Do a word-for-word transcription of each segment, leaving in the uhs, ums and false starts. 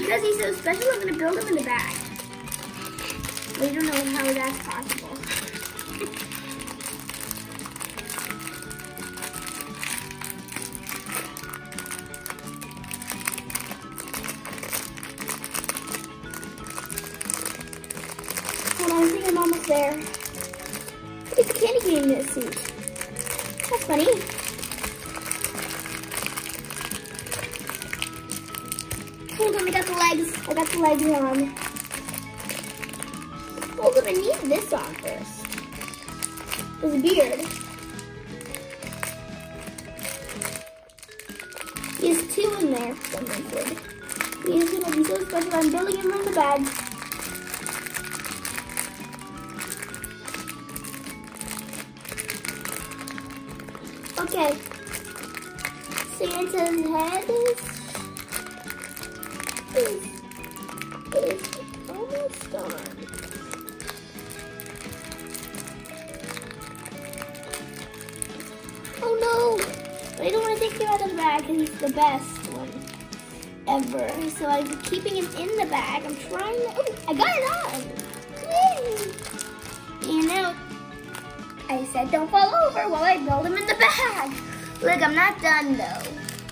Because he's so special, I'm gonna build him in the bag. We don't know how that's possible. Hold on, I think I'm almost there. It's a candy cane suit. That's funny. Hold on, I got the legs. I got the legs on. Hold on, I need this on first. His beard. He has two in there for some reason. He is gonna be so special. I'm building him in the bag. Okay. Santa's head is is is almost done. Oh no! I don't want to take him out of the bag because he's the best one ever. So I'm keeping him in the bag. I'm trying to. Oh, I got it on! Yay! And now I said don't fall over while I build him in the bag. Look, I'm not done though.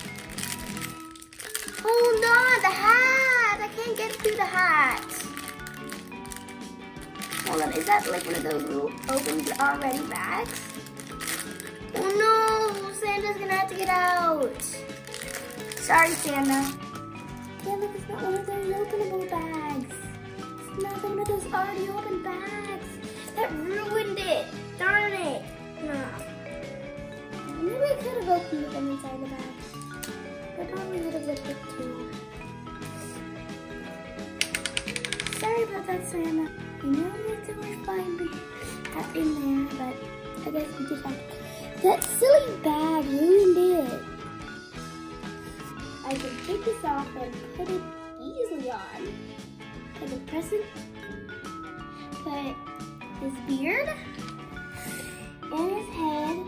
Hold on, the hat! I can't get through the hat. Hold on, is that like one of those little opened already bags? Oh no, Santa's gonna have to get out. Sorry, Santa. Yeah, look, it's not one of those openable bags. It's not one of those already open bags. That ruined it. Darn it. Nah. Maybe I could have opened it from inside the bag. I probably would have looked it too. Sorry about that, Santa. I know it's so much fun but that's in there, but I guess we just have to. That silly bag ruined it. I can take this off and put it easily on. Put a present. Put his beard and his head.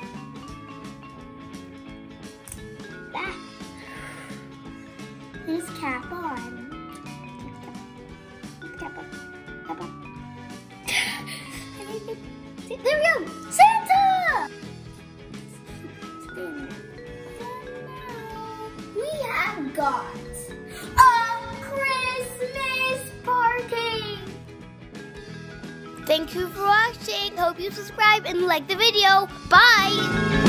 That. And his cap on. Cap on. Cap on. There we go! Santa! We have got a Christmas party! Thank you for watching. Hope you subscribe and like the video. Bye!